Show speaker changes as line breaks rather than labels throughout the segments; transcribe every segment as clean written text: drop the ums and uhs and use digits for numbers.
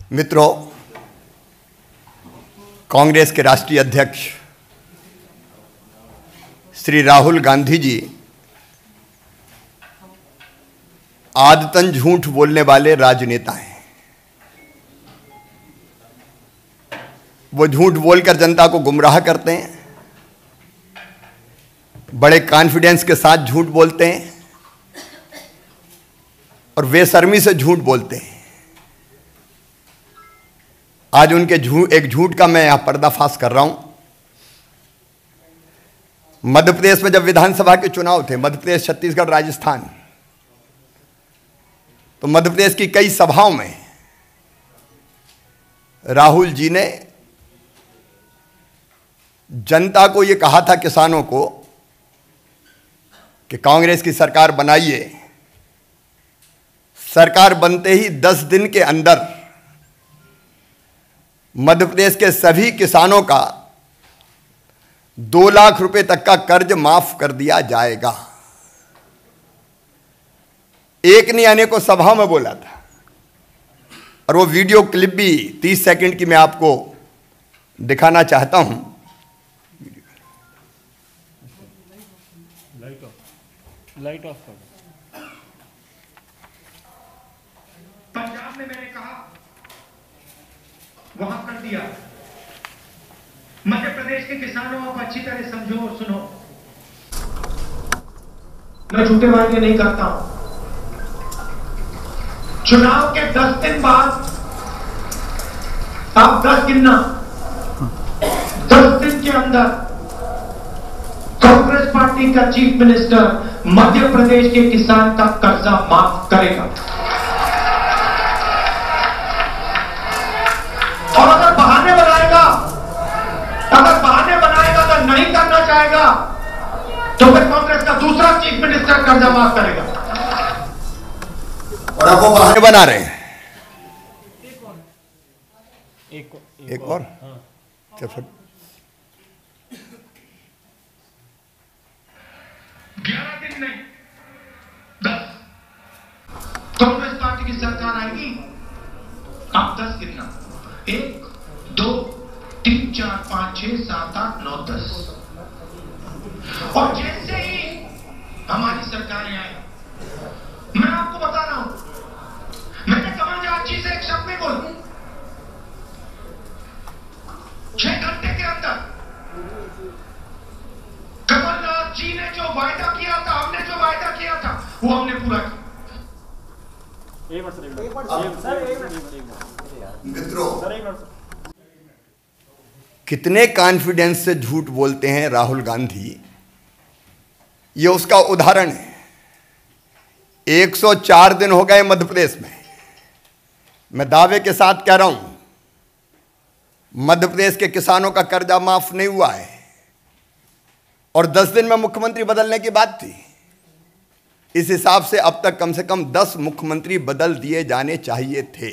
मित्रों, कांग्रेस के राष्ट्रीय अध्यक्ष श्री राहुल गांधी जी आदतन झूठ बोलने वाले राजनेता हैं। वो झूठ बोलकर जनता को गुमराह करते हैं, बड़े कॉन्फिडेंस के साथ झूठ बोलते हैं और बेशर्मी से झूठ बोलते हैं। आज उनके एक झूठ का मैं यहां पर्दाफाश कर रहा हूं। मध्य प्रदेश में जब विधानसभा के चुनाव थे, मध्य प्रदेश, छत्तीसगढ़, राजस्थान, तो मध्य प्रदेश की कई सभाओं में राहुल जी ने जनता को यह कहा था, किसानों को, कि कांग्रेस की सरकार बनाइए। सरकार बनते ही 10 दिन के अंदर मध्य प्रदेश के सभी किसानों का 2 लाख रुपए तक का कर्ज माफ कर दिया जाएगा। एक नहीं, अनेकों सभा में बोला था और वो वीडियो क्लिप भी 30 सेकंड की मैं आपको दिखाना चाहता हूं।
लाइट ऑफ कर।
पंजाब में मैंने कहा, वहां कर दिया। मध्य प्रदेश के किसानों को अच्छी तरह समझो और सुनो। मैं झूठे वादे नहीं करता हूं। चुनाव के 10 दिन बाद आप 10 गिनना, 10 दिन के अंदर कांग्रेस पार्टी का चीफ मिनिस्टर मध्य प्रदेश के किसान का कर्जा माफ करेगा। और अगर बहाने बनाएगा तो नहीं करना चाहेगा, तो फिर कांग्रेस का दूसरा चीफ मिनिस्टर कर्जा माफ करेगा।
और अब वो बहाने बना रहे हैं। एक और क्या फिर
11 दिन नहीं, 10 कांग्रेस पार्टी की सरकार आएगी। आप 10 गिनना, 1 2 3 4 5 6 7 8 9 10। और जैसे ही हमारी सरकार आए, मैं आपको बता रहा हूं, मैंने कमलनाथ जी से एक शब्द नहीं बोला। 6 घंटे के अंदर कमलनाथ जी ने जो वायदा किया था, हमने जो वायदा किया था, वो हमने पूरा किया।
मित्रों, कितने कॉन्फिडेंस से झूठ बोलते हैं राहुल गांधी, ये उसका उदाहरण है। 104 दिन हो गए मध्य प्रदेश में। मैं दावे के साथ कह रहा हूं, मध्य प्रदेश के किसानों का कर्जा माफ नहीं हुआ है। और 10 दिन में मुख्यमंत्री बदलने की बात थी। इस हिसाब से अब तक कम से कम 10 मुख्यमंत्री बदल दिए जाने चाहिए थे,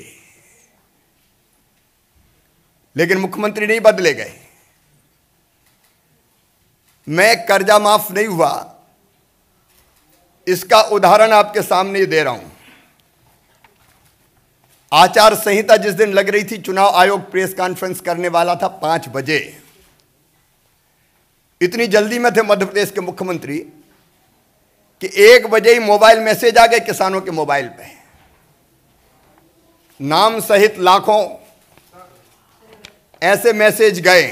लेकिन मुख्यमंत्री नहीं बदले गए। मैं कर्जा माफ नहीं हुआ, इसका उदाहरण आपके सामने दे रहा हूं। आचार संहिता जिस दिन लग रही थी, चुनाव आयोग प्रेस कॉन्फ्रेंस करने वाला था 5 बजे। इतनी जल्दी में थे मध्य प्रदेश के मुख्यमंत्री कि 1 बजे ही मोबाइल मैसेज आ गए किसानों के मोबाइल पे, नाम सहित लाखों ऐसे मैसेज गए।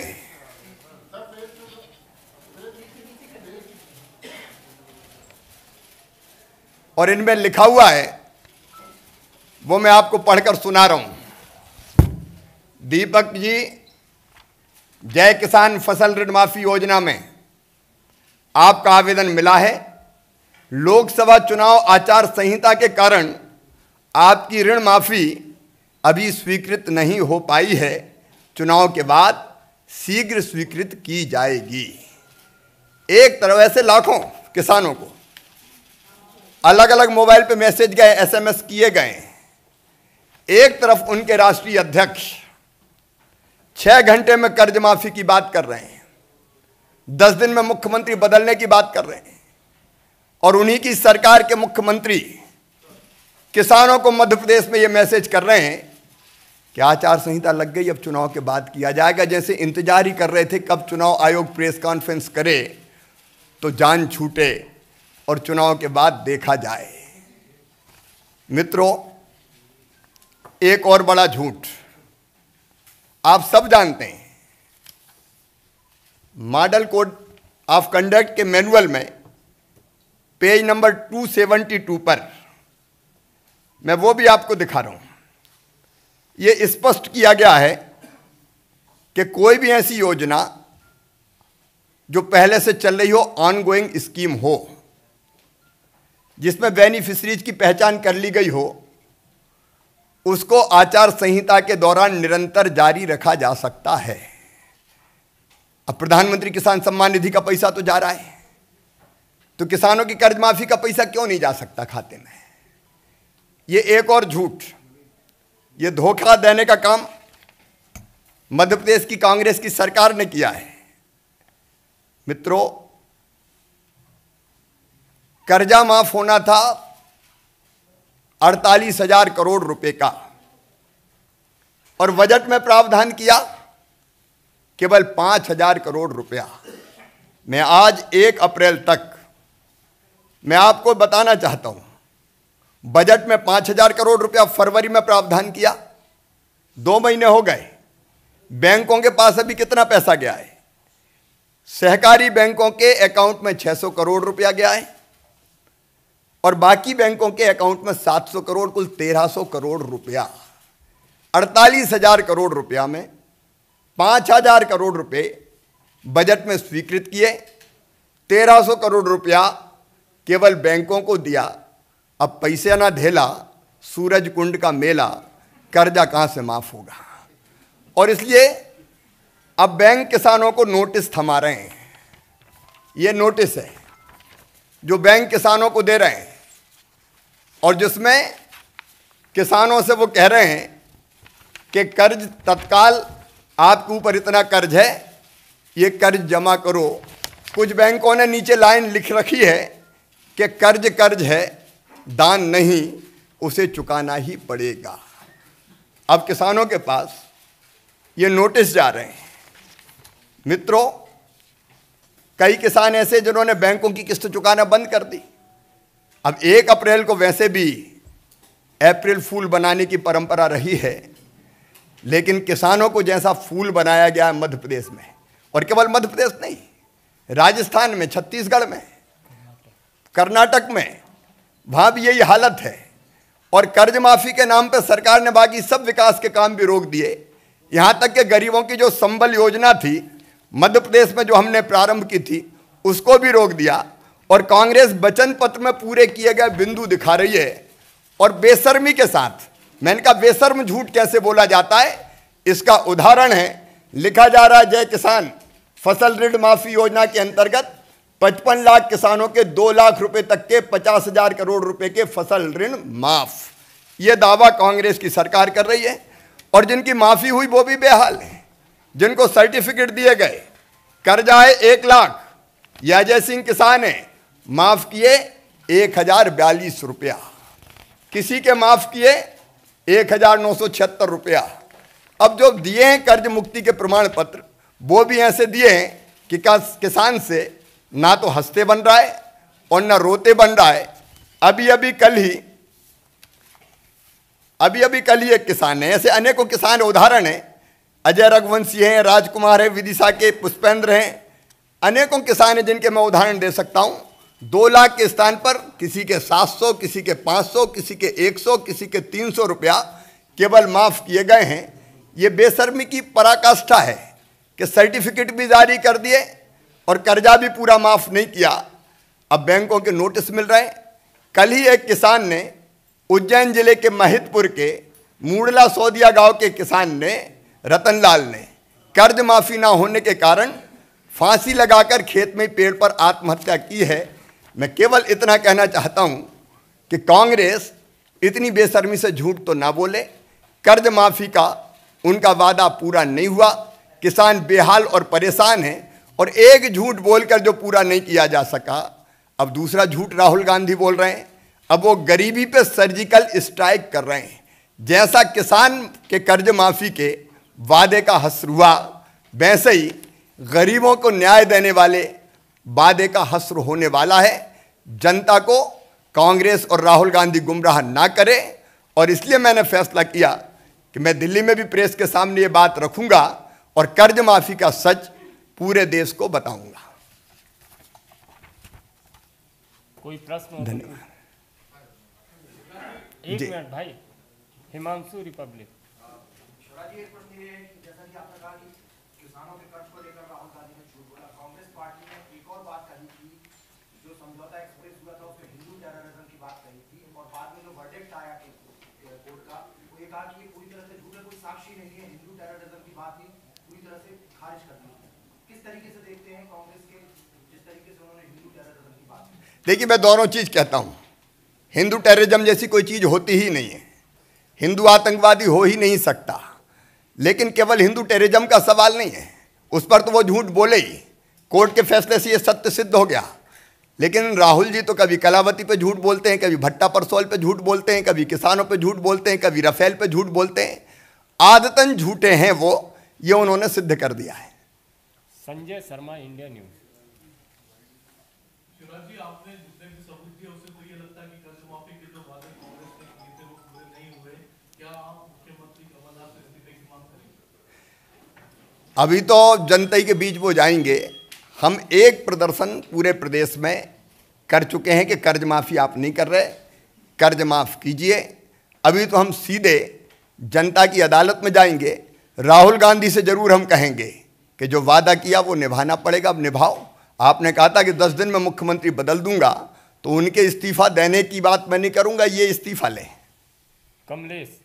और इनमें लिखा हुआ है, वो मैं आपको पढ़कर सुना रहा हूं। दीपक जी, जय किसान फसल ऋण माफी योजना में आपका आवेदन मिला है। लोकसभा चुनाव आचार संहिता के कारण आपकी ऋण माफी अभी स्वीकृत नहीं हो पाई है। चुनाव के बाद शीघ्र स्वीकृत की जाएगी। एक तरफ ऐसे लाखों किसानों को अलग अलग मोबाइल पे मैसेज गए, SMS किए गए। एक तरफ उनके राष्ट्रीय अध्यक्ष 6 घंटे में कर्ज माफी की बात कर रहे हैं, 10 दिन में मुख्यमंत्री बदलने की बात कर रहे हैं। और उन्हीं की सरकार के मुख्यमंत्री किसानों को मध्य प्रदेश में ये मैसेज कर रहे हैं कि आचार संहिता लग गई, अब चुनाव के बाद किया जाएगा, जैसे इंतजार ही कर रहे थे कब चुनाव आयोग प्रेस कॉन्फ्रेंस करे तो जान छूटे और चुनाव के बाद देखा जाए। मित्रों, एक और बड़ा झूठ आप सब जानते हैं। मॉडल कोड ऑफ कंडक्ट के मैनुअल में पेज नंबर 272 पर मैं वो भी आपको दिखा रहा हूं। ये स्पष्ट किया गया है कि कोई भी ऐसी योजना जो पहले से चल रही हो, ऑनगोइंग स्कीम हो, जिसमें बेनिफिशरीज की पहचान कर ली गई हो, उसको आचार संहिता के दौरान निरंतर जारी रखा जा सकता है। अब प्रधानमंत्री किसान सम्मान निधि का पैसा तो जा रहा है, तो किसानों की कर्ज माफी का पैसा क्यों नहीं जा सकता खाते में? ये एक और झूठ, ये धोखा देने का काम मध्य प्रदेश की कांग्रेस की सरकार ने किया है। मित्रों, कर्जा माफ होना था 48,000 करोड़ रुपए का, और बजट में प्रावधान किया केवल 5,000 करोड़ रुपया। मैं आज 1 अप्रैल तक मैं आपको बताना चाहता हूं, बजट में 5,000 करोड़ रुपया फरवरी में प्रावधान किया, 2 महीने हो गए। बैंकों के पास अभी कितना पैसा गया है? सहकारी बैंकों के अकाउंट में 600 करोड़ रुपया गया है, और बाकी बैंकों के अकाउंट में 700 करोड़, कुल 1300 करोड़ रुपया। 48,000 करोड़ रुपया में 5,000 करोड़ रुपए बजट में स्वीकृत किए, 1300 करोड़ रुपया केवल बैंकों को दिया। अब पैसे ना ढेला सूरज कुंड का मेला, कर्जा कहां से माफ होगा? और इसलिए अब बैंक किसानों को नोटिस थमा रहे हैं। ये नोटिस है जो बैंक किसानों को दे रहे हैं, और जिसमें किसानों से वो कह रहे हैं कि कर्ज तत्काल, आपके ऊपर इतना कर्ज है, ये कर्ज जमा करो। कुछ बैंकों ने नीचे लाइन लिख रखी है कि कर्ज है, दान नहीं, उसे चुकाना ही पड़ेगा। अब किसानों के पास ये नोटिस जा रहे हैं। मित्रों, कई किसान ऐसे जिन्होंने बैंकों की किस्त चुकाना बंद कर दी। अब 1 अप्रैल को वैसे भी अप्रैल फूल बनाने की परंपरा रही है, लेकिन किसानों को जैसा फूल बनाया गया है मध्य प्रदेश में, और केवल मध्य प्रदेश नहीं, राजस्थान में, छत्तीसगढ़ में, कर्नाटक में, वहां भी यही हालत है। और कर्ज माफी के नाम पर सरकार ने बाकी सब विकास के काम भी रोक दिए। यहां तक कि गरीबों की जो संबल योजना थी मध्य प्रदेश में, जो हमने प्रारंभ की थी, उसको भी रोक दिया। और कांग्रेस वचन पत्र में पूरे किए गए बिंदु दिखा रही है, और बेशर्मी के साथ। मैंने कहा बेशर्म झूठ कैसे बोला जाता है? इसका उदाहरण है, लिखा जा रहा है, जय किसान फसल ऋण माफी योजना के अंतर्गत 55 लाख किसानों के 2 लाख रुपए तक के 50,000 करोड़ रुपए के फसल ऋण माफ। यह दावा कांग्रेस की सरकार कर रही है, और जिनकी माफी हुई वो भी बेहाल है। जिनको सर्टिफिकेट दिए गए, कर्जा है 1 लाख, या अजय सिंह किसान है, माफ किए 1,042 रुपया, किसी के माफ किए 1,976 रुपया। अब जो दिए हैं कर्ज मुक्ति के प्रमाण पत्र, वो भी ऐसे दिए हैं कि किसान से ना तो हंसते बन रहा है और ना रोते बन रहा है। अभी अभी कल ही एक किसान है, ऐसे अनेकों किसान उदाहरण है। अजय रघुवंशी हैं, राजकुमार है, विदिशा के पुष्पेंद्र हैं, अनेकों किसान हैं जिनके मैं उदाहरण दे सकता हूं। 2 लाख के स्थान पर किसी के 700, किसी के 500, किसी के 100, किसी के 300 रुपया केवल माफ किए गए हैं। ये बेशर्मी की पराकाष्ठा है कि सर्टिफिकेट भी जारी कर दिए और कर्जा भी पूरा माफ नहीं किया। अब बैंकों के नोटिस मिल रहे हैं। कल ही एक किसान ने, उज्जैन जिले के महितपुर के मूडला सौदिया गांव के किसान ने, रतनलाल ने, कर्ज माफी ना होने के कारण फांसी लगाकर खेत में पेड़ पर आत्महत्या की है। मैं केवल इतना कहना चाहता हूं कि कांग्रेस इतनी बेशर्मी से झूठ तो ना बोले। कर्ज माफी का उनका वादा पूरा नहीं हुआ, किसान बेहाल और परेशान हैं, और एक झूठ बोलकर जो पूरा नहीं किया जा सका, अब दूसरा झूठ राहुल गांधी बोल रहे हैं। अब वो गरीबी पे सर्जिकल स्ट्राइक कर रहे हैं जैसा किसान के कर्ज माफी के वादे का हस्र हुआ, वैसे ही गरीबों को न्याय देने वाले वादे का हस्र होने वाला है। जनता को कांग्रेस और राहुल गांधी गुमराह ना करे, और इसलिए मैंने फैसला किया कि मैं दिल्ली में भी प्रेस के सामने ये बात रखूंगा और कर्ज माफी का सच पूरे देश को बताऊंगा।
कोई प्रश्न?
धन्यवाद।
एक मिनट भाई, हिमांशु रिपब्लिक।
शिवराज जी, एक प्रश्न ये है कि जैसा कि आपने कहा कि किसानों के कर्ज को लेकर राहुल गांधी ने झूठ बोला, कांग्रेस पार्टी ने एक और बात कही थी, जो समझौता एक्सप्रेस हुआ था उसमें हिंदू टेररिज्म की बात कही थी, और बाद में जो वर्डिक्ट आया कोर्ट का, वो ये कहा कि ये पूरी तरह से झूठ है, कोई साक्षी नहीं है, हिंदू टेररिज्म की बात ही पूरी तरह से खारिज कर दी। किस तरीके से देखते हैं कांग्रेस के जिस तरीके से उन्होंने हिंदू टेररिज्म की बात की?
देखिए, मैं दोनों चीज कहता हूं। हिंदू टेररिज्म जैसी कोई चीज होती ही नहीं है, हिंदू आतंकवादी हो ही नहीं सकता। लेकिन केवल हिंदू टेररिज्म का सवाल नहीं है, उस पर तो वो झूठ बोले ही, कोर्ट के फैसले से ये सत्य सिद्ध हो गया। लेकिन राहुल जी तो कभी कलावती पे झूठ बोलते हैं, कभी भट्टा परसोल पे झूठ बोलते हैं, कभी किसानों पे झूठ बोलते हैं, कभी राफेल पे झूठ बोलते हैं। आदतन झूठे हैं वो, ये उन्होंने सिद्ध कर दिया है।
Sanjay Sharma, India news.
शिवराज जी, आपने जितने भी सबूत दिए उससे तो ये लगता है कि कर्ज माफी के जो वादे कांग्रेस ने किए थे वो पूरे नहीं हुए। क्या आप मुख्यमंत्री कमलनाथ से इस्तीफे की मांग करेंगे?
अभी तो जनता के बीच वो जाएंगे। हम एक प्रदर्शन पूरे प्रदेश में कर चुके हैं कि कर्ज माफी आप नहीं कर रहे, कर्ज माफ कीजिए। अभी तो हम सीधे जनता की अदालत में जाएंगे। राहुल गांधी से जरूर हम कहेंगे कि जो वादा किया वो निभाना पड़ेगा, अब निभाओ। आपने कहा था कि 10 दिन में मुख्यमंत्री बदल दूंगा, तो उनके इस्तीफा देने की बात मैं नहीं करूंगा, ये इस्तीफा लें।
कमलेश।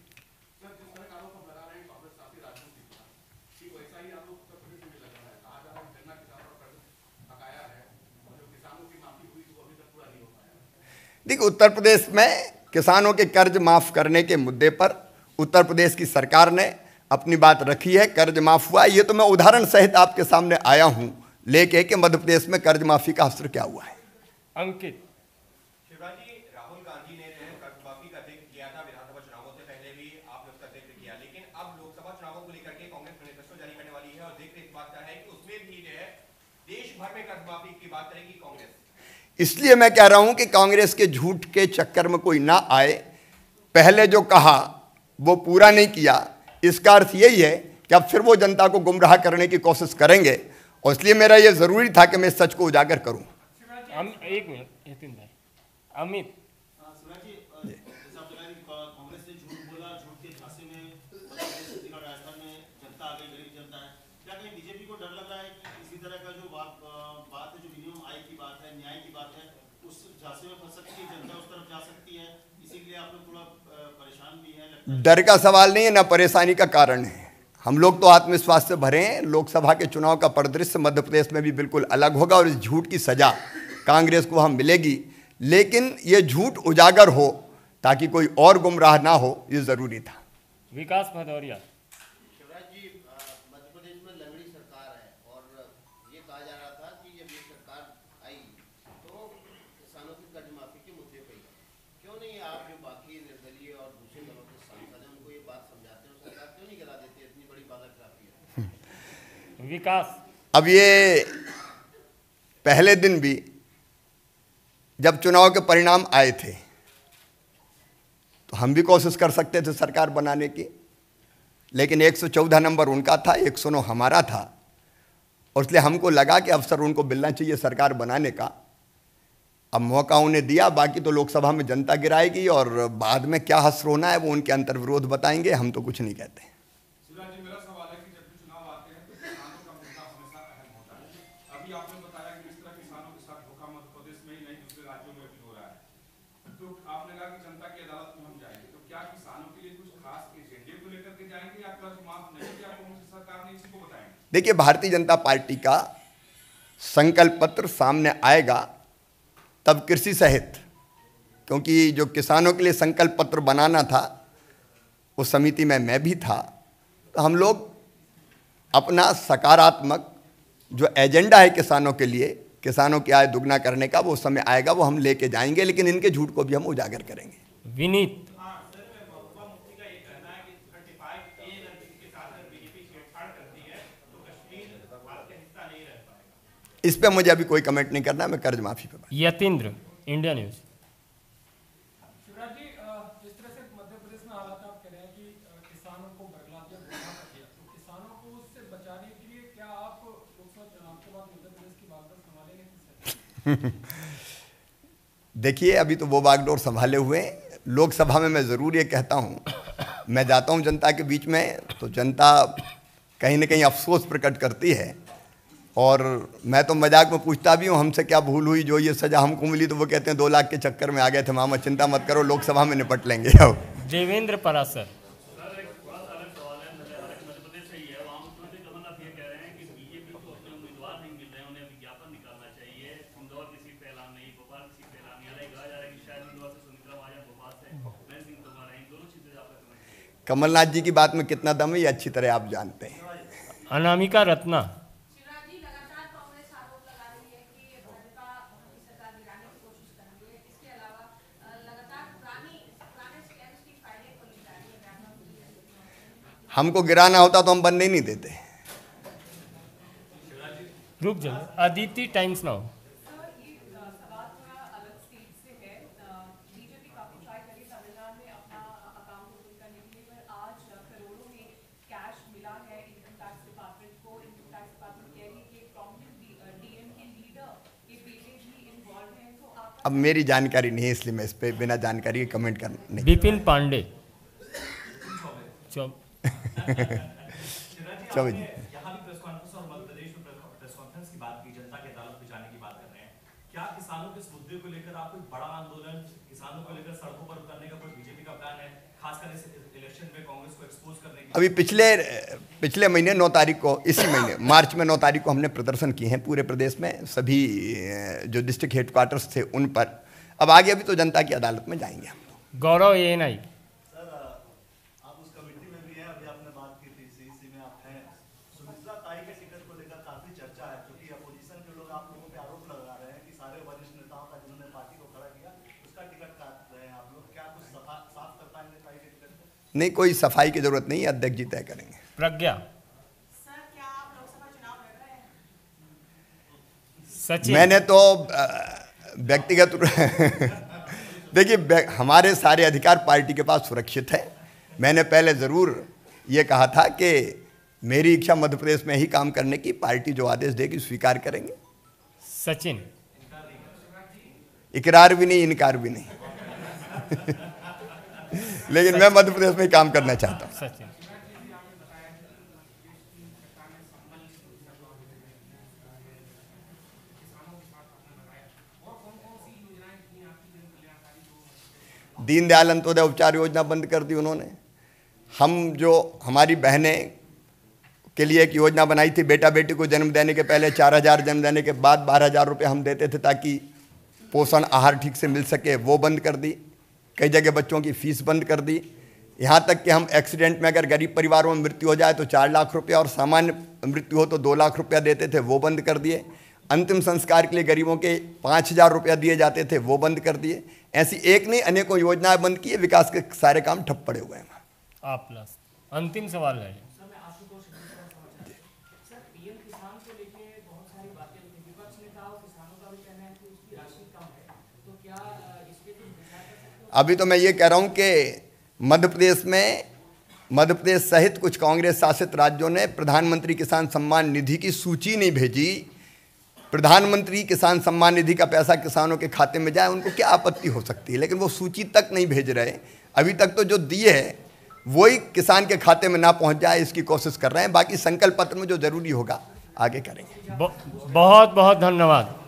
देखिए, उत्तर प्रदेश में किसानों के कर्ज माफ करने के मुद्दे पर उत्तर प्रदेश की सरकार ने अपनी बात रखी है। कर्ज माफ हुआ, ये तो मैं उदाहरण सहित आपके सामने आया हूं लेके कि मध्य प्रदेश में कर्ज माफी का असर क्या हुआ है।
अंकित।
शिवराज जी, राहुल गांधी ने जो है कर्ज माफी का जिक्र किया था विधानसभा चुनावों से पहले भी आपने उसका जिक्र किया, लेकिन अब लोकसभा चुनावों को लेकर के कांग्रेस मैनिफेस्टो जारी करने वाली है और जिक्र इस बात का है कि उसमें भी जो है देश भर में कर्ज माफी की बात करेगी कांग्रेस।
इसलिए मैं कह रहा हूं कि कांग्रेस के झूठ के चक्कर में कोई ना आए। पहले जो कहा वो पूरा नहीं किया, इसका अर्थ यही है कि अब फिर वो जनता को गुमराह करने की कोशिश करेंगे, और इसलिए मेरा ये जरूरी था कि मैं इस सच को उजागर करूं।
एक मिनट यतीन भाई। अमित।
शिवराज जी, जैसा आपने कहा कि कांग्रेस ने झूठ बोला, झूठ के झांसे में छत्तीसगढ़ राजस्थान में जनता आ गई, गरीब जनता है। क्या कहीं बीजेपी को डर लग रहा है कि इसी तरह का जो बात है, जो मिनिमम आय की बात है, न्याय की बात है, उस झांसे में फंस सकती है जनता, उस तरफ जा सकती है, इसीलिए आप लोग थोड़ा परेशान भी हैं?
डर का सवाल नहीं है, ना परेशानी का कारण है। हम लोग तो आत्मविश्वास से भरे हैं। लोकसभा के चुनाव का परिदृश्य मध्य प्रदेश में भी बिल्कुल अलग होगा, और इस झूठ की सजा कांग्रेस को हम मिलेगी। लेकिन ये झूठ उजागर हो ताकि कोई और गुमराह ना हो, ये जरूरी था।
विकास भदौरिया।
शिवराज जी, मध्य प्रदेश में लंगड़ी सरकार है और ये कहा जा रहा था कि जब ये सरकार आई तो किसानों की कर्ज माफी के मुद्दे पर क्यों नहीं आप जो बाकी निर्दलीय और दूसरे दलों के सांसद हैं उनको ये बात समझाते हो, सरकार क्यों नहीं करा देती? इतनी बड़ी वादाखिलाफी है।
विकास।
अब ये पहले दिन भी जब चुनाव के परिणाम आए थे तो हम भी कोशिश कर सकते थे सरकार बनाने की, लेकिन 114 नंबर उनका था, 109 हमारा था, और इसलिए हमको लगा कि अवसर उनको मिलना चाहिए सरकार बनाने का। अब मौका उन्हें दिया, बाकी तो लोकसभा में जनता गिराएगी, और बाद में क्या हश्र होना है वो उनके अंतर्विरोध बताएंगे। हम तो कुछ नहीं कहते।
शिवराज जी, मेरा सवाल है कि जब भी चुनाव आते हैं तो किसानों का मुद्दा हमेशा अहम होता है। अभी आपने बताया कि इस तरह किसानों के साथ धोखा मध्य प्रदेश में ही नहीं दूसरे राज्यों में भी हो रहा है, तो आपने कहा कि जनता की अदालत में हम जाएंगे, तो क्या किसानों के लिए कुछ खास एजेंडे को लेकर के जाएंगे या कर्ज माफ नहीं किया कांग्रेस सरकार ने, इसी को बताएंगे?
देखिए, भारतीय जनता पार्टी का संकल्प पत्र सामने आएगा तब कृषि सहित, क्योंकि जो किसानों के लिए संकल्प पत्र बनाना था उस समिति में मैं भी था, तो हम लोग अपना सकारात्मक जो एजेंडा है किसानों के लिए, किसानों की आय दुगना करने का, वो समय आएगा, वो हम लेके जाएंगे, लेकिन इनके झूठ को भी हम उजागर करेंगे।
विनीत।
हाँ सर, मैं मुफ्ती का एक
इस पे मुझे अभी कोई कमेंट नहीं करना, मैं कर्ज माफी पे बात।
Yatindra, India news.
शिवराज जी, जिस तरह से मध्य प्रदेश में हालात आप कह रहे हैं कि किसानों को बरगला दिया, गुमराह कर दिया, तो किसानों को उससे बचाने के लिए क्या आप लोकसभा चुनाव के बाद मध्य प्रदेश की बागडोर संभालेंगे?
देखिए, अभी तो वो बागडोर संभाले हुए हैं। लोकसभा में मैं ज़रूर ये कहता हूँ, मैं जाता हूँ जनता के बीच में तो जनता कहीं ना कहीं अफसोस प्रकट करती है, और मैं तो मजाक में पूछता भी हूँ हमसे क्या भूल हुई जो ये सज़ा हमको मिली, तो वो कहते हैं 2 लाख के चक्कर में आ गए थे मामा, चिंता मत करो लोकसभा में निपट लेंगे।
देवेंद्र परासर।
कमलनाथ जी की बात में कितना दम है ये अच्छी तरह आप जानते हैं।
अनामिका रत्ना।
शिवराज जी, लगातार कांग्रेस आरोप लगा रही है कि भाजपा की सरकार गिराने की कोशिश कर रही है। इसके अलावा लगातार पुराने स्कैम्स की फाइलें खोली जा रही है।
हमको गिराना होता तो हम बनने ही नहीं देते।
रुक जाओ, अदिति टाइम्स नाउ।
अब मेरी जानकारी नहीं है, इसलिए मैं इस पे बिना जानकारी के कमेंट करना नहीं।
विपिन पांडे।
चलो जी,
यहाँ भी प्रेस कॉन्फ्रेंस और मध्य प्रदेश में प्रेस कॉन्फ्रेंस की बात की, जनता की अदालत में जाने की बात कर रहे हैं। क्या किसानों के इस मुद्दे को लेकर आप कोई बड़ा आंदोलन किसानों को लेकर सड़कों पर उतरने का कोई बीजेपी का प्लान है, खासकर इस इलेक्शन में कांग्रेस को एक्सपोज करने की?
अभी पिछले महीने 9 तारीख को, इसी महीने मार्च में 9 तारीख को हमने प्रदर्शन किए हैं पूरे प्रदेश में, सभी जो डिस्ट्रिक्ट हेडक्वार्टर्स थे उन पर। अब आगे अभी तो जनता की अदालत में जाएंगे हम लोग।
गौरव ANI।
सर, आप उस कमेटी में भी हैं, अभी आपने बात की थी, CEC में आप हैं। सुमित्रा ताई के टिकट को लेकर काफी चर्चा है, क्योंकि अपोजिशन के लोग आप लोगों पे आरोप लगा रहे हैं कि सारे वरिष्ठ नेताओं का जिन्होंने पार्टी को खड़ा किया उसका टिकट काट रहे हैं आप लोग। क्या कुछ साफ कर पाएंगे ताई के टिकट को?
नहीं, कोई सफाई की जरूरत नहीं है, अध्यक्ष जी तय करेंगे।
प्रज्ञा।
सर, क्या आप लोकसभा चुनाव लड़ रहे हैं?
सचिन।
मैंने तो व्यक्तिगत देखिए, हमारे सारे अधिकार पार्टी के पास सुरक्षित है। मैंने पहले ज़रूर ये कहा था कि मेरी इच्छा मध्य प्रदेश में ही काम करने की, पार्टी जो आदेश देगी स्वीकार करेंगे।
सचिन।
इकरार भी नहीं, इनकार भी नहीं। लेकिन मैं मध्य प्रदेश में ही काम करना चाहता हूँ।
सचिन।
दीनदयाल अंत्योदय उपचार योजना बंद कर दी उन्होंने। हम जो हमारी बहनें के लिए एक योजना बनाई थी, बेटा बेटी को जन्म देने के पहले 4,000, जन्म देने के बाद 12,000 रुपये हम देते थे ताकि पोषण आहार ठीक से मिल सके, वो बंद कर दी। कई जगह बच्चों की फीस बंद कर दी। यहाँ तक कि हम एक्सीडेंट में अगर गरीब परिवारों में मृत्यु हो जाए तो 4 लाख रुपये और सामान्य मृत्यु हो तो 2 लाख रुपया देते थे, वो बंद कर दिए। अंतिम संस्कार के लिए गरीबों के 5,000 रुपया दिए जाते थे, वो बंद कर दिए। ऐसी एक नहीं अनेकों योजनाएं बंद की है, विकास के सारे काम ठप पड़े हुए हैं।
आप प्लस अंतिम सवाल है। अभी तो मैं ये कह रहा हूँ कि मध्य प्रदेश सहित कुछ कांग्रेस शासित राज्यों ने प्रधानमंत्री किसान सम्मान निधि की सूची नहीं भेजी। प्रधानमंत्री किसान सम्मान निधि का पैसा किसानों के खाते में जाए, उनको क्या आपत्ति हो सकती है, लेकिन वो सूची तक नहीं भेज रहे। अभी तक तो जो दिए है वही किसान के खाते में ना पहुंच जाए, इसकी कोशिश कर रहे हैं। बाकी संकल्प पत्र में जो जरूरी होगा आगे करेंगे। बहुत बहुत धन्यवाद।